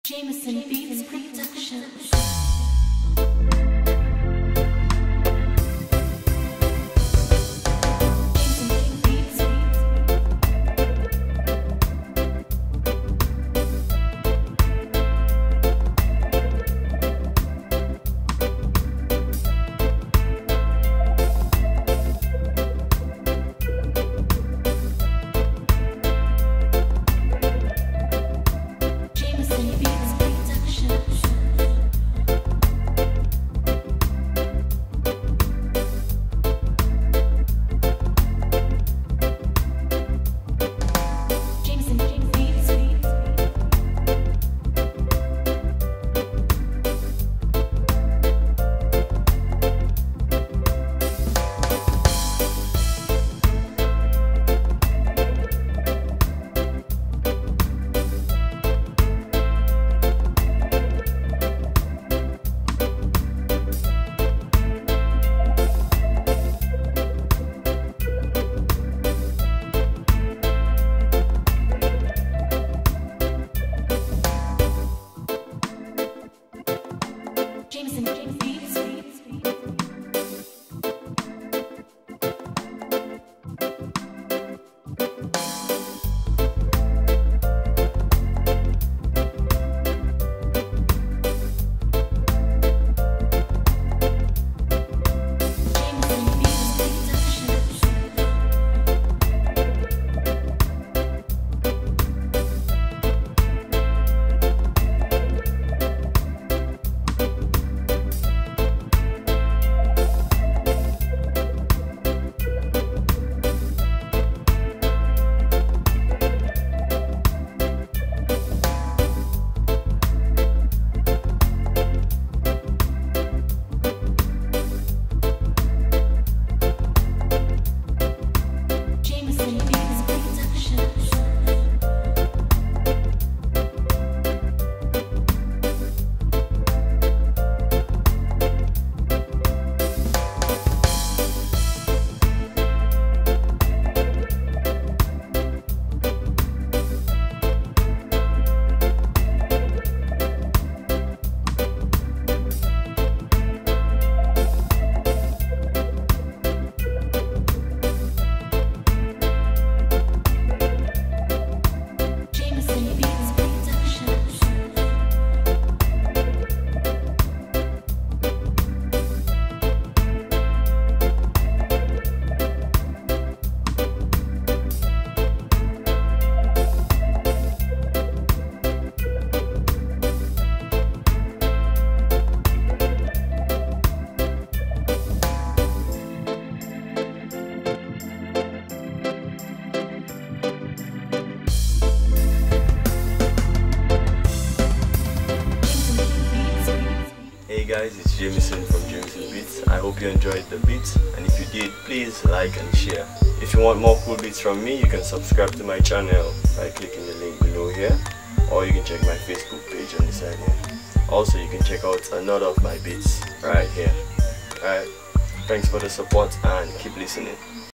Jameson Beats Productions. Hey guys, it's Jameson from Jameson Beats. I hope you enjoyed the beats, and if you did, please like and share. If you want more cool beats from me, you can subscribe to my channel by clicking the link below here, or you can check my Facebook page on the side here. Also, you can check out another of my beats right here. Alright, thanks for the support and keep listening.